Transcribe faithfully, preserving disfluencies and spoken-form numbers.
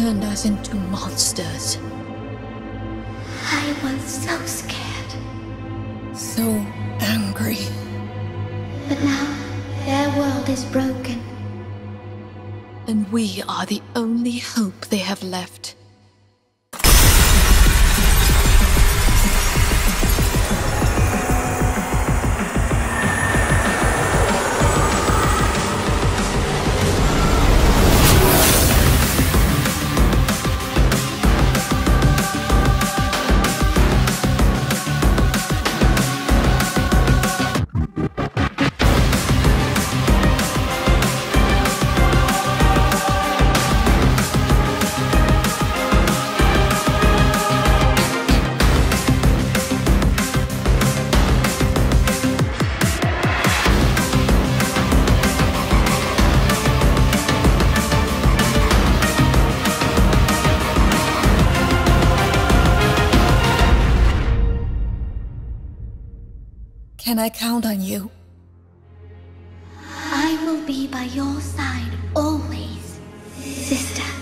turned us into monsters. I was so scared. So angry. But now, their world is broken. And we are the only hope they have left. Can I count on you? I will be by your side always, sister.